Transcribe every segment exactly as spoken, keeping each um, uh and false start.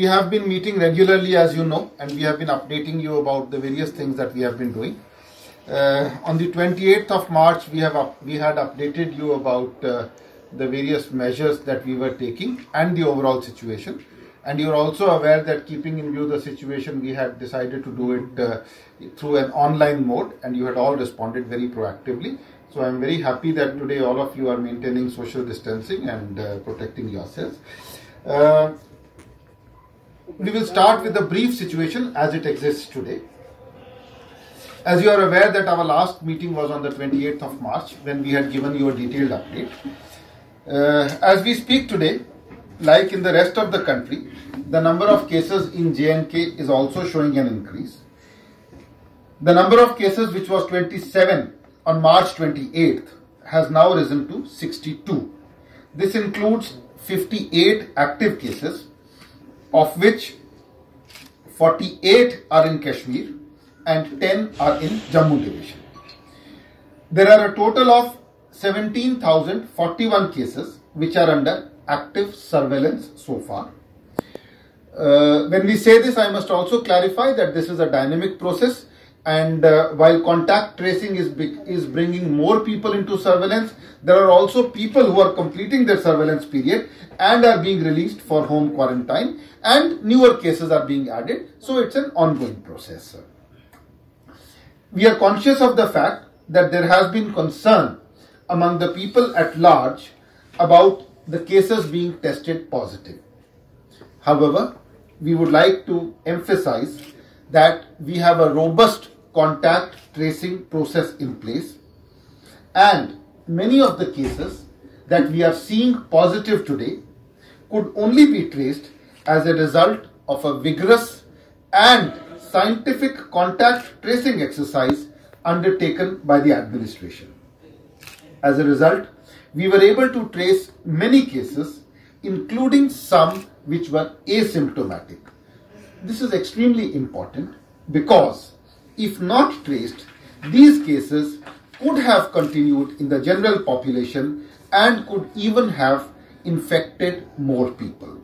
we have been meeting regularly, as you know, and we have been updating you about the various things that we have been doing. Uh, on the twenty-eighth of March, we have up, we had updated you about uh, the various measures that we were taking and the overall situation. And you are also aware that, keeping in view the situation, we had decided to do it uh, through an online mode, and you had all responded very proactively. So I am very happy that today all of you are maintaining social distancing and uh, protecting yourselves. Uh, we will start with the brief situation as it exists today. As you are aware that our last meeting was on the twenty-eighth of March, when we had given you a detailed update. Uh, as we speak today, like in the rest of the country, the number of cases in J and K is also showing an increase. The number of cases, which was twenty-seven on March twenty-eighth, has now risen to sixty-two. This includes fifty-eight active cases, of which forty-eight are in Kashmir and ten are in Jammu division. There are a total of seventeen thousand forty-one cases which are under active surveillance so far. Uh, when we say this, I must also clarify that this is a dynamic process, and uh, while contact tracing is, is bringing more people into surveillance, there are also people who are completing their surveillance period and are being released for home quarantine, and newer cases are being added. So it's an ongoing process. We are conscious of the fact that there has been concern among the people at large about the cases being tested positive. However, we would like to emphasize that we have a robust contact tracing process in place, and many of the cases that we are seeing positive today could only be traced as a result of a vigorous and scientific contact tracing exercise undertaken by the administration. As a result, we were able to trace many cases, including some which were asymptomatic. This is extremely important because, if not traced, these cases could have continued in the general population and could even have infected more people.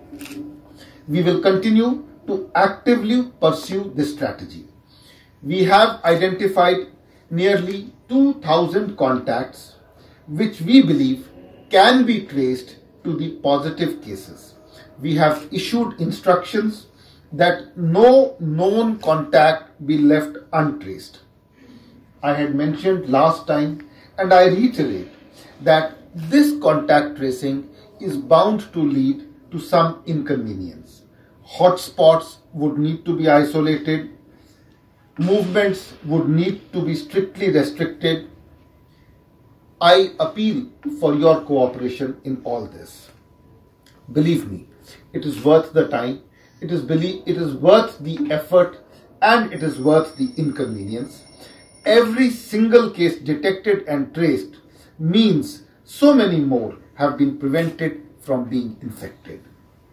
We will continue to actively pursue this strategy. We have identified nearly two thousand contacts which we believe can be traced to the positive cases. We have issued instructions that no known contact be left untraced. I had mentioned last time, and I reiterate, that this contact tracing is bound to lead to some inconvenience. Hotspots would need to be isolated, movements would need to be strictly restricted. I appeal for your cooperation in all this. Believe me, it is worth the time, it is, believe, it is worth the effort, and it is worth the inconvenience. Every single case detected and traced means so many more have been prevented from being infected.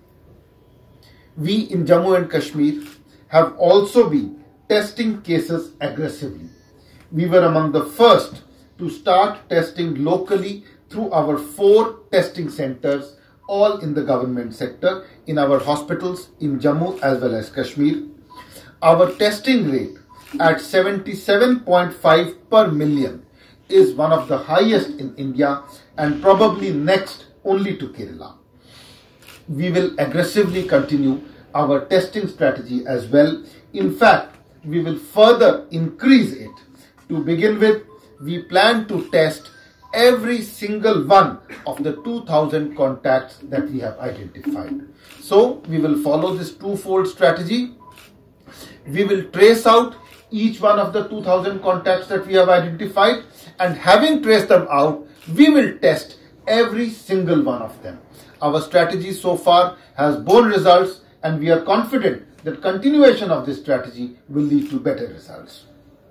We in Jammu and Kashmir have also been testing cases aggressively. We were among the first to start testing locally through our four testing centers, all in the government sector, in our hospitals in Jammu as well as Kashmir. Our testing rate at seventy-seven point five per million is one of the highest in India and probably next only to Kerala. We will aggressively continue our testing strategy as well. In fact, we will further increase it. To begin with, we plan to test every single one of the two thousand contacts that we have identified. So we will follow this twofold strategy. We will trace out each one of the two thousand contacts that we have identified, and having traced them out, we will test every single one of them. Our strategy so far has borne results, and we are confident that continuation of this strategy will lead to better results.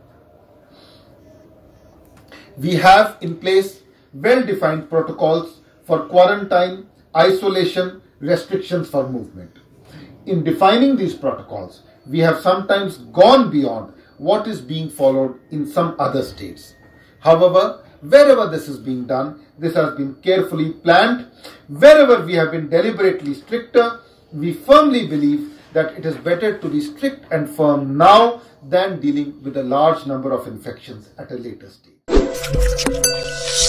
We have in place well-defined protocols for quarantine, isolation, restrictions for movement. In defining these protocols, we have sometimes gone beyond what is being followed in some other states. However, wherever this is being done, this has been carefully planned. Wherever we have been deliberately stricter, we firmly believe that it is better to be strict and firm now than dealing with a large number of infections at a later stage.